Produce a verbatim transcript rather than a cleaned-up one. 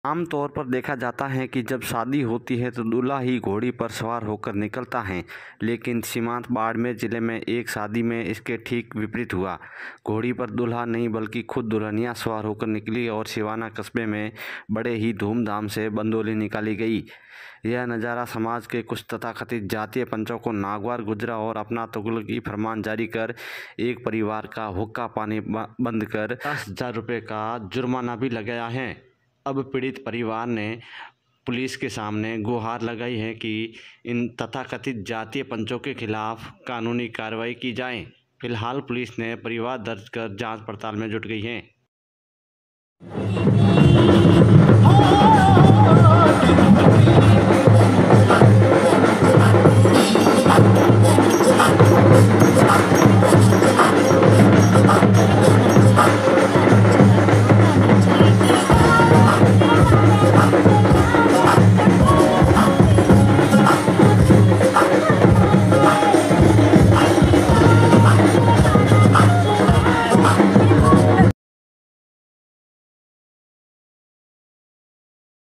आमतौर पर देखा जाता है कि जब शादी होती है तो दूल्हा ही घोड़ी पर सवार होकर निकलता है, लेकिन सीमांत बाड़मेर जिले में एक शादी में इसके ठीक विपरीत हुआ। घोड़ी पर दूल्हा नहीं बल्कि खुद दुल्हनिया सवार होकर निकली और सिवाना कस्बे में बड़े ही धूमधाम से बंदोली निकाली गई। यह नज़ारा समाज के कुछ तथाकथित जातीय पंचों को नागवार गुजरा और अपना तुगलकी फरमान जारी कर एक परिवार का हुक्का पानी बंद कर दस हजार रुपये का जुर्माना भी लगाया है। अब पीड़ित परिवार ने पुलिस के सामने गुहार लगाई है कि इन तथाकथित जातीय पंचों के खिलाफ कानूनी कार्रवाई की जाए। फिलहाल पुलिस ने परिवार दर्ज कर जांच पड़ताल में जुट गई है।